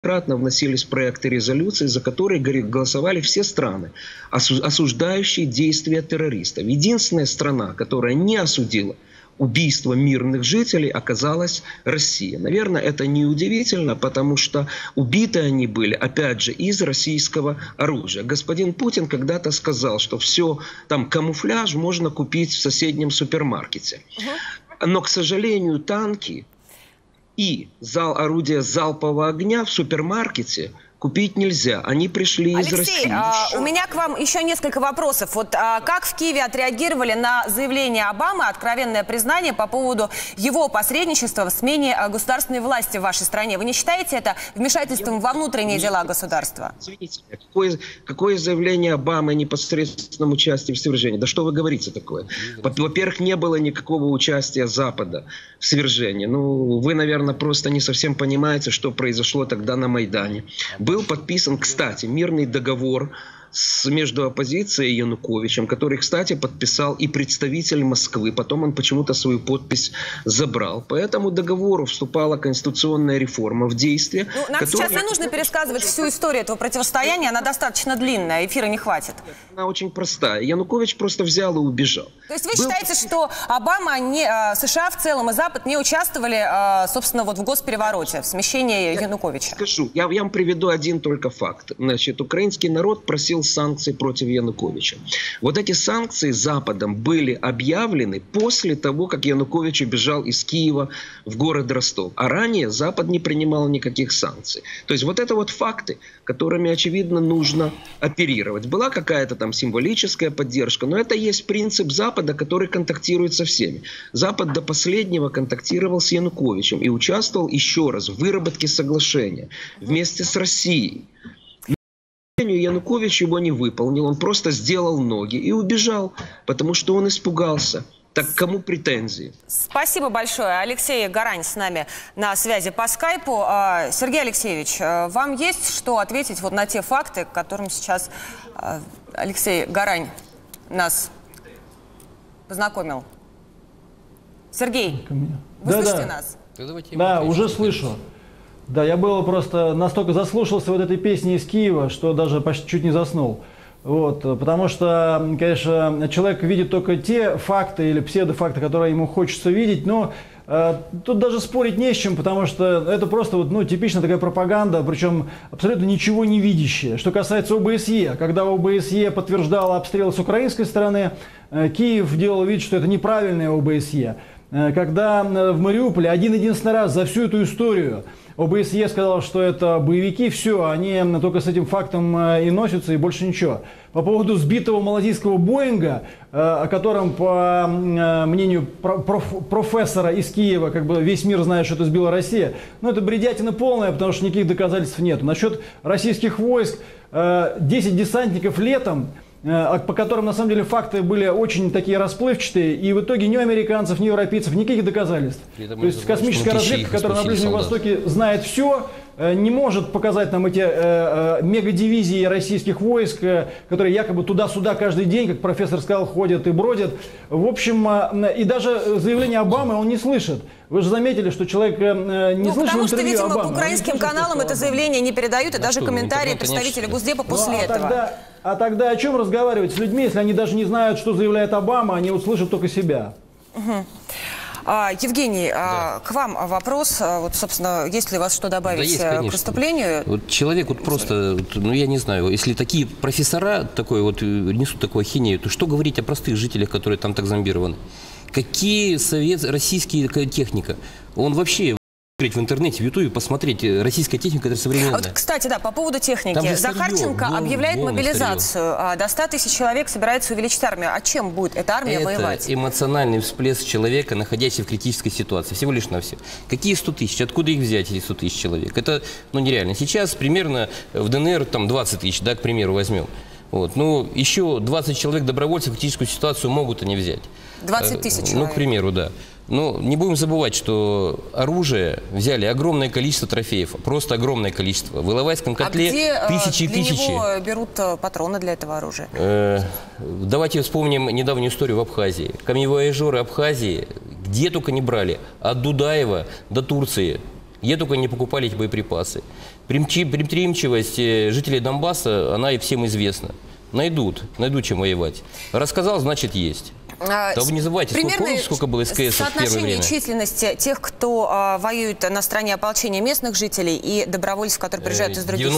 неоднократно вносились проекты резолюции, за которые голосовали все страны, осуждающие действия террористов. Единственная страна, которая не осудила убийство мирных жителей, оказалась Россия. Наверное, это неудивительно, потому что убиты они были, опять же, из российского оружия. Господин Путин когда-то сказал, что все там камуфляж можно купить в соседнем супермаркете. Но, к сожалению, танки и орудия залпового огня в супермаркете купить нельзя. Они пришли из России. Алексей, у меня к вам еще несколько вопросов. Вот как в Киеве отреагировали на заявление Обамы, откровенное признание по поводу его посредничества в смене государственной власти в вашей стране? Вы не считаете это вмешательством во внутренние дела государства? Извините, какое заявление Обамы о непосредственном участии в свержении? Да что вы говорите такое? Во-первых, не было никакого участия Запада в свержении. Ну, вы, наверное, просто не совсем понимаете, что произошло тогда на Майдане. Был подписан, кстати, мирный договор между оппозицией и Януковичем, который, кстати, подписал и представитель Москвы. Потом он почему-то свою подпись забрал. По этому договору вступала конституционная реформа в действие. Ну, нам сейчас не нужно пересказывать всю историю этого противостояния. Она достаточно длинная, эфира не хватит. Она очень простая. Янукович просто взял и убежал. То есть вы считаете, что Обама, США в целом и Запад не участвовали, собственно, вот в госперевороте, в смещении Януковича? Скажу, я вам приведу один только факт. Значит, украинский народ просил санкций против Януковича. Вот эти санкции Западом были объявлены после того, как Янукович убежал из Киева в город Ростов. А ранее Запад не принимал никаких санкций. То есть вот это вот факты, которыми, очевидно, нужно оперировать. Была какая-то там символическая поддержка, но это есть принцип Запада, который контактирует со всеми. Запад до последнего контактировал с Януковичем и участвовал еще раз в выработке соглашения вместе с Россией. Янукович его не выполнил, он просто сделал ноги и убежал, потому что он испугался. Так кому претензии? Спасибо большое. Алексей Горань с нами на связи по скайпу. Сергей Алексеевич, вам есть что ответить вот на те факты, к которым сейчас Алексей Горань нас познакомил? Сергей, вы слышите нас? Да, уже слышу. Да, я был просто настолько заслушался вот этой песни из Киева, что даже почти чуть не заснул. Вот, потому что, конечно, человек видит только те факты или псевдофакты, которые ему хочется видеть, но тут даже спорить не с чем, потому что это просто вот, ну, типичная такая пропаганда, причем абсолютно ничего не видящая. Что касается ОБСЕ, когда ОБСЕ подтверждала обстрелы с украинской стороны, Киев делал вид, что это неправильное ОБСЕ. Когда в Мариуполе один-единственный раз за всю эту историю ОБСЕ сказал, что это боевики, все, они только с этим фактом и носятся, и больше ничего. По поводу сбитого малазийского Боинга, о котором, по мнению профессора из Киева, как бы весь мир знает, что это сбила Россия, ну это бредятина полная, потому что никаких доказательств нет. Насчет российских войск, 10 десантников летом, по которым, на самом деле, факты были очень такие расплывчатые, и в итоге ни у американцев, ни у европейцев никаких доказательств. То есть космическая разведка, которая на Ближнем Востоке знает все, не может показать нам эти мегадивизии российских войск, которые якобы туда-сюда каждый день, как профессор сказал, ходят и бродят. В общем, и даже заявление Обамы он не слышит. Вы же заметили, что человек не слышал потому интервью что, видимо, Обамы. по украинским каналам это заявление не передают, и даже комментарии представителей Госдепа после этого. А тогда о чем разговаривать с людьми, если они даже не знают, что заявляет Обама, они услышат только себя? Евгений, к вам вопрос. Вот, собственно, есть ли у вас что добавить к выступлению? Вот человек вот просто, ну я не знаю, если такие профессора такой несут такую ахинею, то что говорить о простых жителях, которые там так зомбированы? Какие российские техника? Он вообще в интернете, в Ютубе посмотреть российская техника, это современная. Вот, кстати, да, по поводу техники. Захарченко объявляет мобилизацию. До 100 тысяч человек собирается увеличить армию. А чем будет эта армия воевать? Это эмоциональный всплеск человека, находящегося в критической ситуации. Всего лишь навсего. Какие 100 тысяч? Откуда их взять, эти 100 тысяч человек? Это, ну, нереально. Сейчас примерно в ДНР там 20 тысяч, да, к примеру, возьмем. Вот. Ну, еще 20 человек добровольцев в критическую ситуацию могут они взять. 20 тысяч человек. Ну, к примеру, да. Но не будем забывать, что оружие взяли огромное количество трофеев, просто огромное количество. В Иловайском котле тысячи и тысячи. Для него берут патроны для этого оружия? Давайте вспомним недавнюю историю в Абхазии. Камевояжеры Абхазии где только не брали, от Дудаева до Турции, где только не покупали эти боеприпасы. Предприимчивость жителей Донбасса, она и всем известна. Найдут чем воевать. Рассказал, значит, есть. Да вы не забывайте, помните, сколько было СКС в первое соотношение время? численности тех, кто воюет на стороне ополчения местных жителей и добровольцев, которые приезжают из других...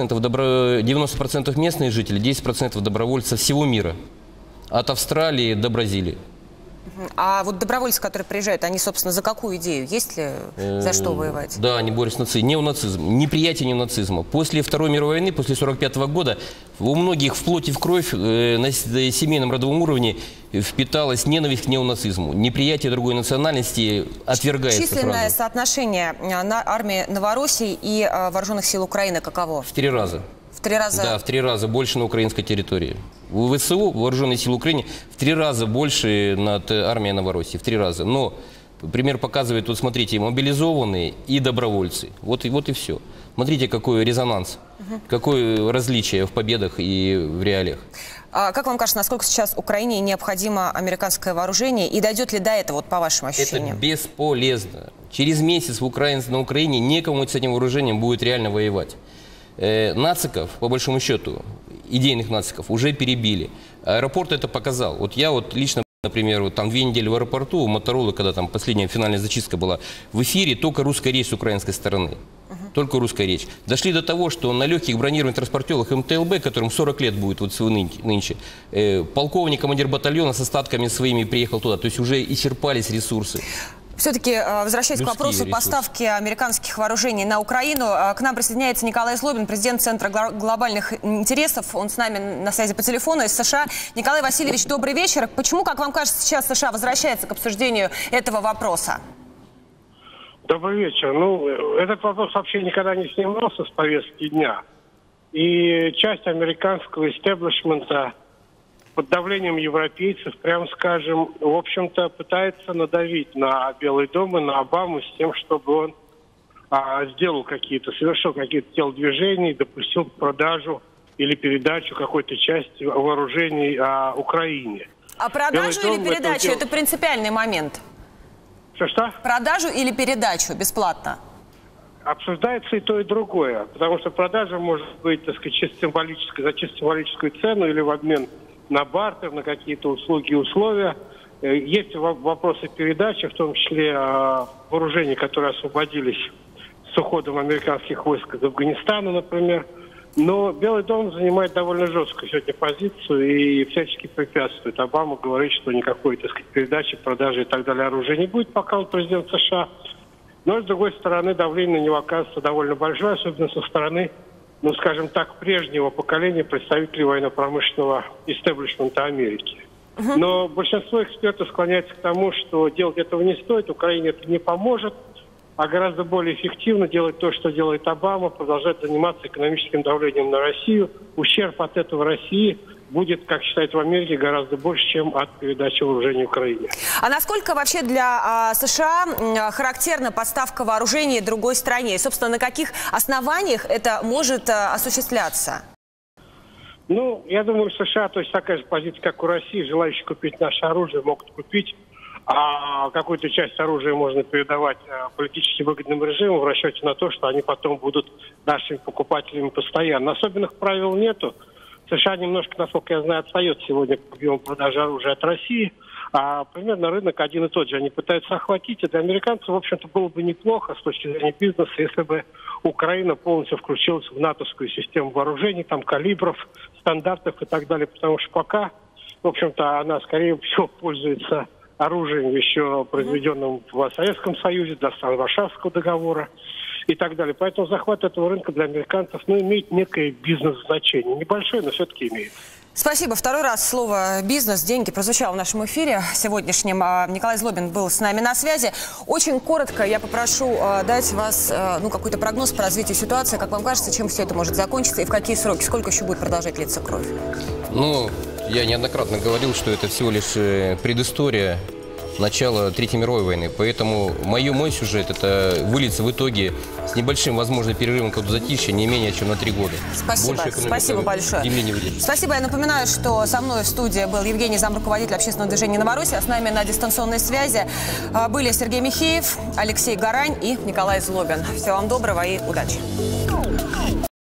90% местные жители, 10% добровольцев всего мира. От Австралии до Бразилии. А вот добровольцы, которые приезжают, они, собственно, за какую идею? Есть ли за что воевать? Да, они борются с неонацизмом, неприятие неонацизма. После Второй мировой войны, после 1945 года, у многих в плоть и в кровь на семейном родовом уровне впиталась ненависть к неонацизму. Неприятие другой национальности отвергается Численное сразу. соотношение на армии Новороссии и вооруженных сил Украины каково? В 3 раза. В 3 раза? Да, в 3 раза больше на украинской территории. У ВСУ, Вооруженные силы Украины, в 3 раза больше над армией Новороссии. В 3 раза. Но пример показывает, вот смотрите, мобилизованные и добровольцы. Вот и все. Смотрите, какой резонанс, какое различие в победах и в реалиях. А как вам кажется, насколько сейчас Украине необходимо американское вооружение? И дойдет ли до этого, вот, по вашим ощущениям? Это бесполезно. Через месяц на Украине некому с этим вооружением будет реально воевать. Нациков, по большому счету, идейных нациков уже перебили. Аэропорт это показал. Вот я лично, например, там 2 недели в аэропорту, у Моторолы, когда там последняя финальная зачистка была, в эфире только русская речь с украинской стороны. Только русская речь. Дошли до того, что на легких бронированных транспортерах МТЛБ, которым 40 лет будет нынче, полковник, командир батальона с остатками своими приехал туда. То есть уже исчерпались ресурсы. Все-таки, возвращаясь к вопросу поставки американских вооружений на Украину, к нам присоединяется Николай Злобин, президент Центра глобальных интересов. Он с нами на связи по телефону из США. Николай Васильевич, добрый вечер. Почему, как вам кажется, сейчас США возвращается к обсуждению этого вопроса? Добрый вечер. Этот вопрос вообще никогда не снимался с повестки дня. И часть американского истеблишмента под давлением европейцев, прямо скажем, в общем-то, пытается надавить на Белый дом и на Обаму с тем, чтобы он совершил какие-то телодвижения и допустил продажу или передачу какой-то части вооружений Украине. А продажу или передачу – это принципиальный момент? Что? Продажу или передачу бесплатно? Обсуждается и то, и другое. Потому что продажа может быть, так сказать, чисто символической, за чисто символическую цену или в обмен на бартер, на какие-то услуги и условия. Есть вопросы передачи, в том числе вооружений, которые освободились с уходом американских войск из Афганистана, например. Но Белый дом занимает довольно жесткую сегодня позицию и всячески препятствует. Обама говорит, что никакой, так сказать, передачи, продажи и так далее оружия не будет, пока он президент США. Но, с другой стороны, давление на него оказывается довольно большое, особенно со стороны, скажем так, прежнего поколения представителей военно-промышленного истеблишмента Америки. Но большинство экспертов склоняется к тому, что делать этого не стоит, Украине это не поможет, а гораздо более эффективно делать то, что делает Обама, продолжать заниматься экономическим давлением на Россию. Ущерб от этого России будет, как считают в Америке, гораздо больше, чем от передачи вооружений Украине. А насколько вообще для США характерна поставка вооружений другой стране? И, собственно, на каких основаниях это может осуществляться? Я думаю, в США, то есть такая же позиция, как у России, желающие купить наше оружие могут купить, а какую-то часть оружия можно передавать политически выгодным режимам в расчете на то, что они потом будут нашими покупателями постоянно. Особенных правил нету. США немножко, насколько я знаю, отстает сегодня по объему продажи оружия от России, а примерно рынок один и тот же. Они пытаются охватить, и для американцев, в общем-то, было бы неплохо с точки зрения бизнеса, если бы Украина полностью включилась в натовскую систему вооружений, там, калибров, стандартов и так далее, потому что пока, в общем-то, она, скорее всего, пользуется оружием, еще произведенным в Советском Союзе, до стран Варшавского договора и так далее. Поэтому захват этого рынка для американцев имеет некое бизнес-значение. Небольшое, но все-таки имеет. Спасибо. Второй раз слово «бизнес», «деньги» прозвучало в нашем эфире сегодняшнем. Николай Злобин был с нами на связи. Очень коротко я попрошу дать вас какой-то прогноз по развитию ситуации. Как вам кажется, чем все это может закончиться и в какие сроки? Сколько еще будет продолжать литься кровь? Я неоднократно говорил, что это всего лишь предыстория начала Третьей мировой войны. Поэтому мой сюжет это выльется в итоге с небольшим, возможно, перерывом к затишья не менее чем на 3 года. Спасибо большое. Спасибо. Я напоминаю, что со мной в студии был Евгений, замруководитель общественного движения «Новороссия». А с нами на дистанционной связи были Сергей Михеев, Алексей Гарань и Николай Злобин. Всего вам доброго и удачи.